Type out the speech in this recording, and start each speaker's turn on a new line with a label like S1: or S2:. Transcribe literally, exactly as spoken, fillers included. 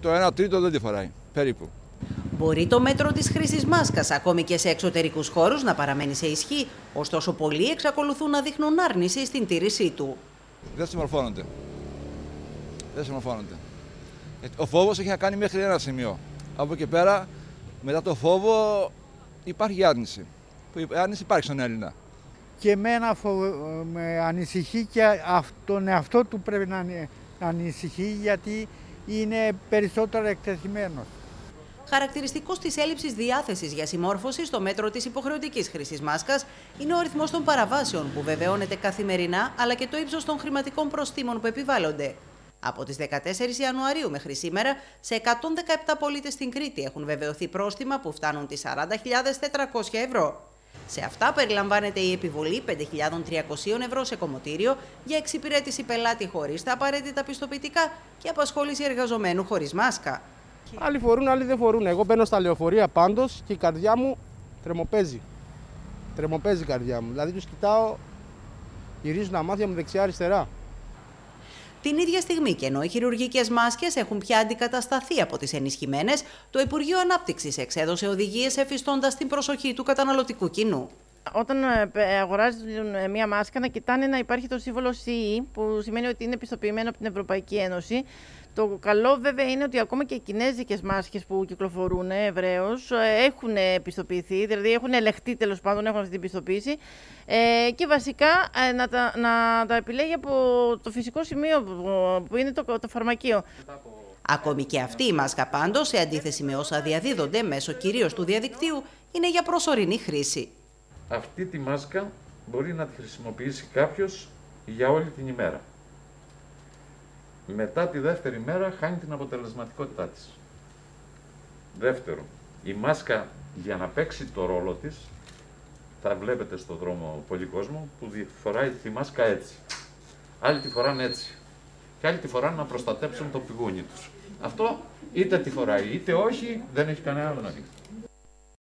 S1: το ένα τρίτο δεν τη φοράει, περίπου.
S2: Μπορεί το μέτρο της χρήσης μάσκας ακόμη και σε εξωτερικούς χώρους να παραμένει σε ισχύ, ωστόσο πολλοί εξακολουθούν να δείχνουν άρνηση στην τήρησή του.
S1: Δεν συμμορφώνονται. Δεν συμμορφώνονται. Ο φόβος έχει να κάνει μέχρι ένα σημείο. Από εκεί πέρα, μετά το φόβο, υπάρχει άρνηση. Η άρνηση υπάρχει στον Έλληνα.
S3: Και εμένα φοβ... με ανησυχεί και τον εαυτό του πρέπει να ανησυχεί, γιατί είναι περισσότερο εκτεθειμένος.
S2: Χαρακτηριστικός της έλλειψης διάθεσης για συμμόρφωση στο μέτρο της υποχρεωτικής χρήσης μάσκας είναι ο αριθμός των παραβάσεων που βεβαιώνεται καθημερινά, αλλά και το ύψος των χρηματικών προστίμων που επιβάλλονται. Από τις δεκατέσσερις Ιανουαρίου μέχρι σήμερα, σε εκατόν δεκαεπτά πολίτες στην Κρήτη έχουν βεβαιωθεί πρόστιμα που φτάνουν τις σαράντα χιλιάδες τετρακόσια ευρώ. Σε αυτά περιλαμβάνεται η επιβολή πέντε χιλιάδες τριακόσια ευρώ σε κομμωτήριο για εξυπηρέτηση πελάτη χωρίς τα απαραίτητα πιστοποιητικά και απασχόληση εργαζομένου χωρίς μάσκα.
S4: Άλλοι φορούν, άλλοι δεν φορούν. Εγώ μπαίνω στα λεωφορεία πάντως και η καρδιά μου τρεμοπαίζει. Τρεμοπαίζει η καρδιά μου. Δηλαδή τους κοιτάω, γυρίζουν τα μάτια μου δεξιά-αριστερά.
S2: Την ίδια στιγμή, και ενώ οι χειρουργικές μάσκες έχουν πια αντικατασταθεί από τις ενισχυμένες, το Υπουργείο Ανάπτυξης εξέδωσε οδηγίες εφιστώντας την προσοχή του καταναλωτικού κοινού.
S5: Όταν αγοράζουν μία μάσκα, να κοιτάνε να υπάρχει το σύμβολο σι ι, που σημαίνει ότι είναι πιστοποιημένο από την Ευρωπαϊκή Ένωση. Το καλό βέβαια είναι ότι ακόμα και οι κινέζικες μάσκες που κυκλοφορούν ευρέως έχουν πιστοποιηθεί, δηλαδή έχουν ελεγχθεί, τέλος πάντων, έχουν αυτή την πιστοποίηση, ε, και βασικά ε, να, τα, να τα επιλέγει από το φυσικό σημείο που είναι το, το φαρμακείο.
S2: Ακόμη και αυτή η μάσκα πάντως, σε αντίθεση με όσα διαδίδονται μέσω κυρίως του διαδικτύου, είναι για προσωρινή χρήση.
S6: Αυτή τη μάσκα μπορεί να τη χρησιμοποιήσει κάποιος για όλη την ημέρα. Μετά τη δεύτερη μέρα χάνει την αποτελεσματικότητά της. Δεύτερο, η μάσκα για να παίξει το ρόλο της, θα βλέπετε στον δρόμο πολύ κόσμο που φοράει τη μάσκα έτσι. Άλλοι τη φοράνε έτσι. Και άλλοι τη φοράνε να προστατέψουν το πηγούνι τους. Αυτό είτε τη φοράει είτε όχι, δεν έχει κανένα νόημα.